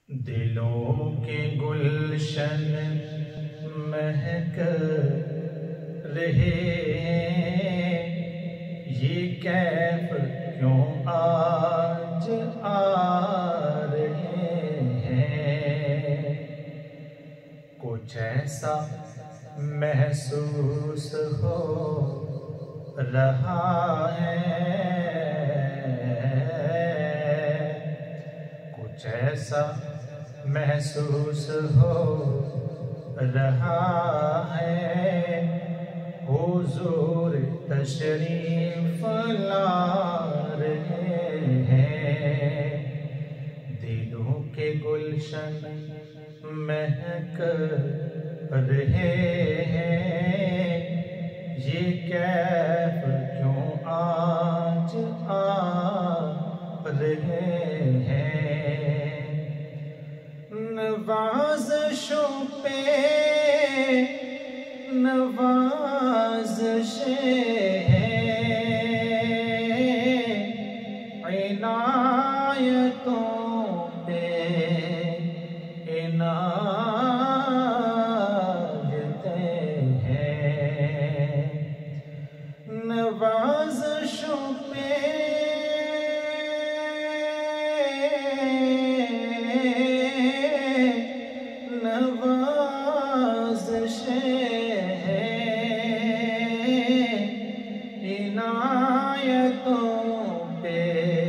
دلوں کے گلشن مہک رہے ہیں، یہ کیف کیوں آج آ رہے ہیں؟ کچھ ایسا محسوس ہو رہا ہے، کچھ ایسا محسوس ہو رہا ہے، حضور تشریف لا رہے ہیں۔ دلوں کے گلشن مہک رہے ہیں، یہ کیف کیوں آج آ رہے ہیں؟ نوازشوں پہ نوازشیں ہیں، عنایتوں پہ عنایتیں ہیں، نوازشوں پہ عنایتوں پہ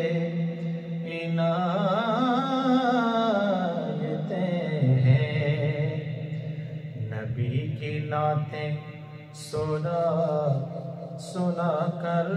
عنایتیں ہیں۔ نبی کی نعتیں سنا سنا کر،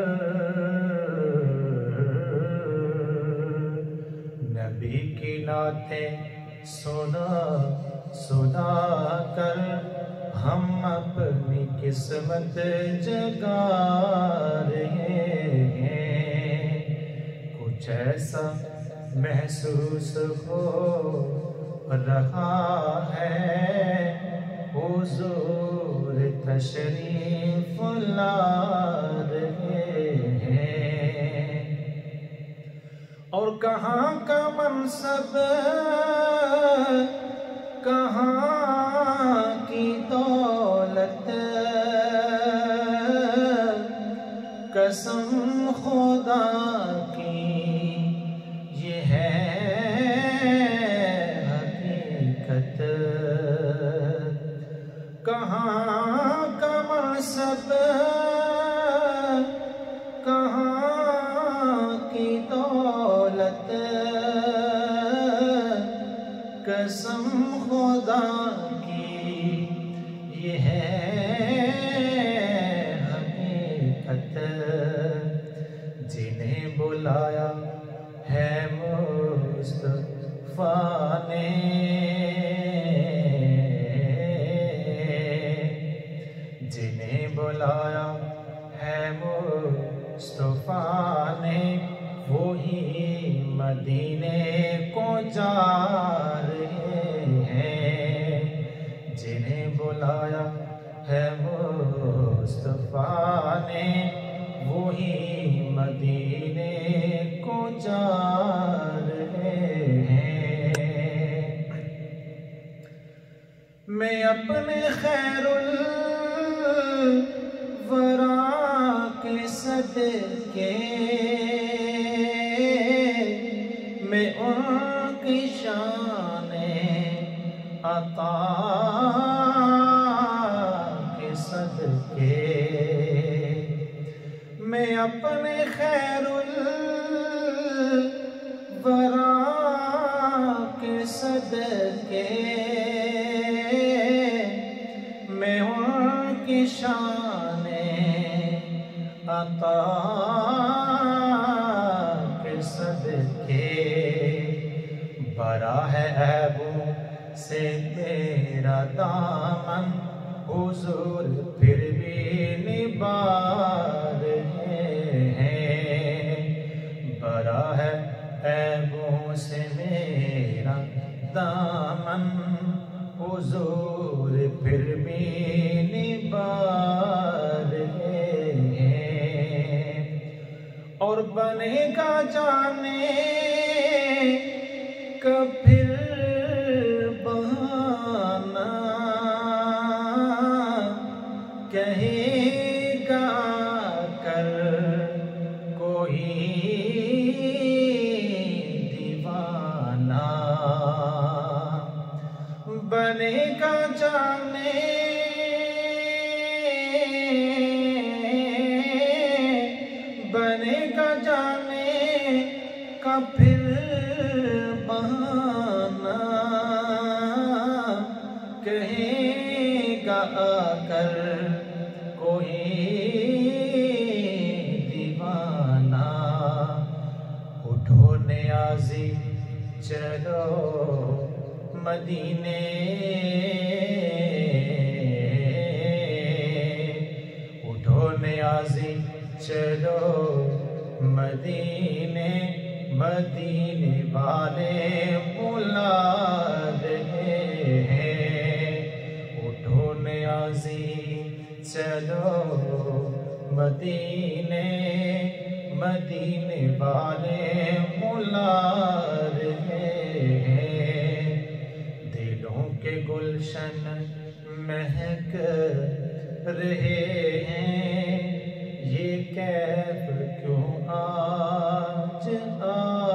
نبی کی نعتیں سنا سنا کر ہم اپنی قسمت جگا رہے ہیں۔ کچھ ایسا محسوس ہو رہا ہے، حضور تشریف لا رہے ہیں۔ اور کہاں کا منصب، کہاں کی دولت، قسم خدا کی یہ ہے حقیقت۔ کہاں کا منصب، کہاں کی دولت، قسم خدا کی یہ ہے حقیقت۔ جنہیں بلایا ہے مصطفیٰ نے، جنہیں بلایا ہے مصطفیٰ نے، وہی مدینے کو جا رہے ہیں۔ جنہیں بلایا ہے مصطفیٰ نے، وہی مدینے کو جا رہے ہیں۔ میں اپنے خیر الورا کے صدقے میں ان کی شان عطا کے صدقے، میں اپنے خیر الورا کے صدقے میں ان کی شان عطا کے صدقے، بڑا ہے عیبوں سے میرا دامن، حضور پھر بھی نبھا رہے ہیں۔ بڑا ہے عیبوں سے میرا دامن، حضور پھر بھی نبھا رہے ہیں۔ اور بنے گا جانے کب پھر بنے گا جانے بنے گا جانے کا پھر بہانہ کہے گا آ کر کوئی دیوانہ اٹھو نیازی چلو مدینے اٹھو نیازی چلو مدینے مدینے والے بلا رہے ہیں اٹھو نیازی چلو مدینے مدینے والے بلا رہے ہیں دلوں کے گلشن مہک رہے ہیں یہ کیف کیوں آج